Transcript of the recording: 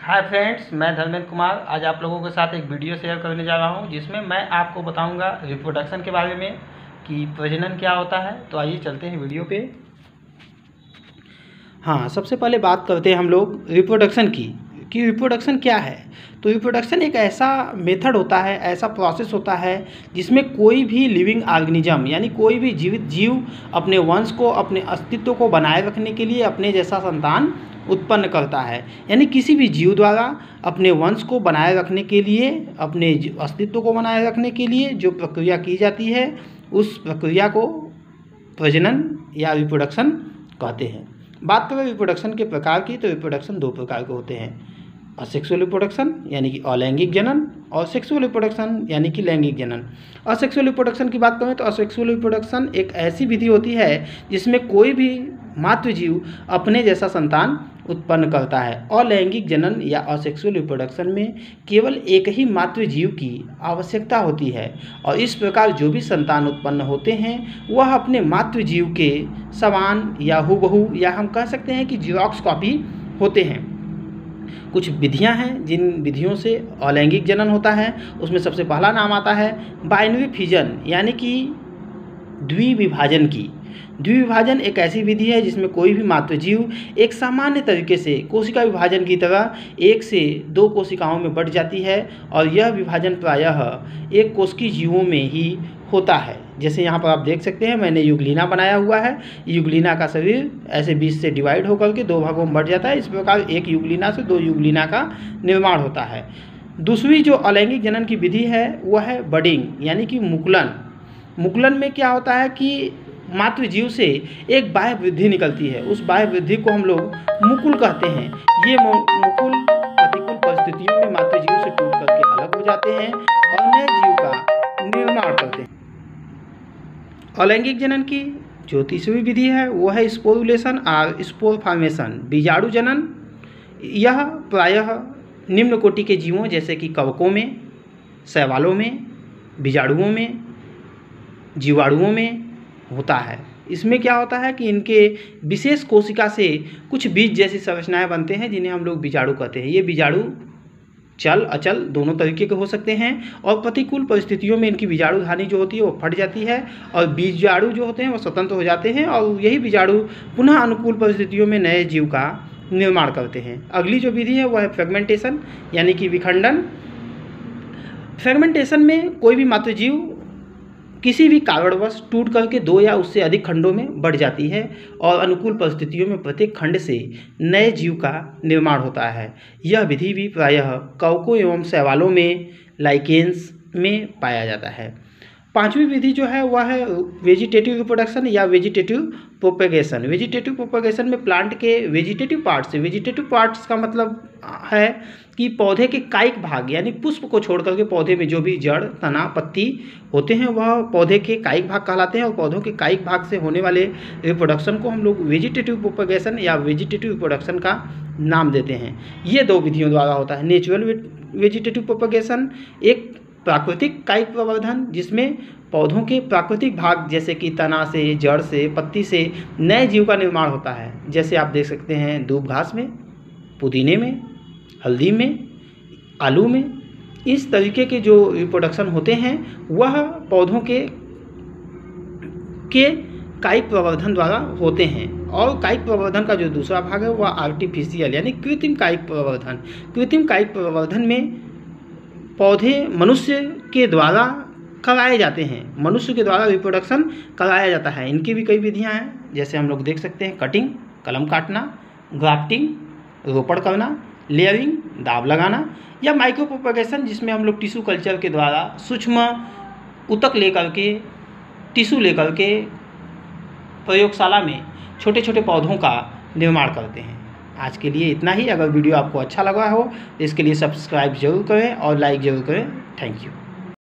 Hi friends, मैं धर्मेंद्र कुमार आज आप लोगों के साथ एक वीडियो शेयर करने जा रहा हूं जिसमें मैं आपको बताऊंगा रिप्रोडक्शन के बारे में कि प्रजनन क्या होता है। तो आइए चलते हैं वीडियो पे। हाँ, सबसे पहले बात करते हैं हम लोग रिप्रोडक्शन की कि रिप्रोडक्शन क्या है। तो रिप्रोडक्शन एक ऐसा मेथड होता है, ऐसा प्रोसेस होता है जिसमें कोई भी लिविंग ऑर्गेनिज्म यानी कोई भी जीवित जीव अपने वंश को, अपने अस्तित्व को बनाए रखने के लिए अपने जैसा संतान उत्पन्न करता है। यानी किसी भी जीव द्वारा अपने वंश को बनाए रखने के लिए, अपने अस्तित्व को बनाए रखने के लिए जो प्रक्रिया की जाती है उस प्रक्रिया को प्रजनन या रिप्रोडक्शन कहते हैं। बात करें रिप्रोडक्शन के प्रकार की, तो रिप्रोडक्शन दो प्रकार के होते हैं, असेक्सुअल रिप्रोडक्शन यानी कि अलैंगिक जनन और सेक्सुअल रिप्रोडक्शन यानी कि लैंगिक जनन। असेक्सुअल रिप्रोडक्शन की बात करें तो असेक्सुअल रिप्रोडक्शन एक ऐसी विधि होती है जिसमें कोई भी मातृजीव अपने जैसा संतान उत्पन्न करता है। अलैंगिक जनन या असेक्सुअल रिप्रोडक्शन में केवल एक ही मातृजीव की आवश्यकता होती है और इस प्रकार जो भी संतान उत्पन्न होते हैं वह अपने मातृजीव के समान या हूबहू या हम कह सकते हैं कि जीरोक्स कॉपी होते हैं। कुछ विधियां हैं जिन विधियों से अलैंगिक जनन होता है। उसमें सबसे पहला नाम आता है बाइनरी फिजन यानी कि द्विविभाजन की। द्विविभाजन एक ऐसी विधि है जिसमें कोई भी मातृजीव एक सामान्य तरीके से कोशिका विभाजन की तरह 1 से 2 कोशिकाओं में बढ़ जाती है और यह विभाजन प्रायः एक कोशिकीय जीवों में ही होता है। जैसे यहाँ पर आप देख सकते हैं मैंने युगलिना बनाया हुआ है। युगलिना का शरीर ऐसे 20 से डिवाइड होकर के 2 भागों में बढ़ जाता है। इस प्रकार एक युगलिना से 2 युगलिना का निर्माण होता है। दूसरी जो अलैंगिक जनन की विधि है वह है बडिंग यानी कि मुकुलन। मुकुलन में क्या होता है कि मातृजीव से एक बाह्य वृद्धि निकलती है, उस बाह्य वृद्धि को हम लोग मुकुल कहते हैं। ये मुकुल प्रतिकूल परिस्थितियों में मातृजीव से टूट करके अलग हो जाते हैं और नए जीव का निर्माण करते हैं। अलैंगिक जनन की जो तीसरी विधि है वो है स्पोरुलेशन और स्पोर फॉर्मेशन, बीजाणु जनन। यह प्रायः निम्न कोटि के जीवों जैसे कि कवकों में, शैवालों में, बीजाणुओं में, जीवाणुओं में होता है। इसमें क्या होता है कि इनके विशेष कोशिका से कुछ बीज जैसी संरचनाएं बनते हैं जिन्हें हम लोग बीजाणु कहते हैं। ये बीजाणु चल अचल दोनों तरीके के हो सकते हैं और प्रतिकूल परिस्थितियों में इनकी बीजाणु धानी जो होती है वो फट जाती है और बीजाणु जो होते हैं वो स्वतंत्र हो जाते हैं और यही बीजाणु पुनः अनुकूल परिस्थितियों में नए जीव का निर्माण करते हैं। अगली जो विधि है वह है फ्रेगमेंटेशन यानी कि विखंडन। फ्रेगमेंटेशन में कोई भी मातृजीव किसी भी कारणवश टूट करके 2 या उससे अधिक खंडों में बढ़ जाती है और अनुकूल परिस्थितियों में प्रत्येक खंड से नए जीव का निर्माण होता है। यह विधि भी प्रायः कवकों एवं शैवालों में, लाइकेन्स में पाया जाता है। पांचवी विधि जो है वह है वेजिटेटिव रिप्रोडक्शन या वेजिटेटिव प्रोपेगेशन। वेजिटेटिव प्रोपेगेशन में प्लांट के वेजिटेटिव पार्ट्स से, वेजिटेटिव पार्ट्स का मतलब है कि पौधे के कायिक भाग यानी पुष्प को छोड़ करके पौधे में जो भी जड़, तना, पत्ती होते हैं वह पौधे के कायिक भाग कहलाते हैं और पौधों के कायिक भाग से होने वाले रिप्रोडक्शन को हम लोग वेजिटेटिव प्रोपेगेशन या वेजिटेटिव रिप्रोडक्शन का नाम देते हैं। ये 2 विधियों द्वारा होता है। नेचुरल वेजिटेटिव प्रोपेगेशन एक प्राकृतिक कायिक प्रवर्धन जिसमें पौधों के प्राकृतिक भाग जैसे कि तना से, जड़ से, पत्ती से नए जीव का निर्माण होता है। जैसे आप देख सकते हैं दूब घास में, पुदीने में, हल्दी में, आलू में। इस तरीके के जो रिप्रोडक्शन होते हैं वह पौधों के कायिक प्रवर्धन द्वारा होते हैं। और कायिक प्रवर्धन का जो दूसरा भाग है वह आर्टिफिशियल यानी कृत्रिम कायिक प्रवर्धन। कृत्रिम कायिक प्रवर्धन में पौधे मनुष्य के द्वारा कराए जाते हैं, मनुष्य के द्वारा रिप्रोडक्शन कराया जाता है। इनकी भी कई विधियां हैं जैसे हम लोग देख सकते हैं कटिंग, कलम काटना, ग्राफ्टिंग, रोपण करना, लेयरिंग, दाब लगाना या माइक्रो प्रोपेगेशन जिसमें हम लोग टिश्यू कल्चर के द्वारा सूक्ष्म ऊतक लेकर के, टिश्यू लेकर के प्रयोगशाला में छोटे छोटे पौधों का निर्माण करते हैं। आज के लिए इतना ही। अगर वीडियो आपको अच्छा लगा हो तो इसके लिए सब्सक्राइब जरूर करें और लाइक जरूर करें। Thank you.